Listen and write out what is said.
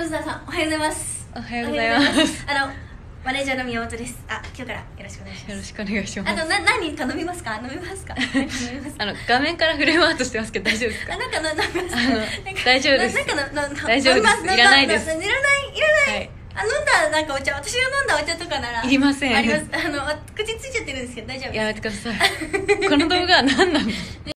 ズダーさんおはようございます。 おはようございます。 マネージャーの宮本です。今日からよろしくお願いします。 よろしくお願いします。 何頼みますか？飲みますか？飲みますか？ 画面からフレームアウトしてますけど大丈夫ですか？ 飲みますか？ 大丈夫です。大丈夫です。いらないです。 いらない。はい、飲んだお茶、私が飲んだお茶とかならいりません。 あります。口ついちゃってるんですけど大丈夫です。 やめてください。この動画は何なの？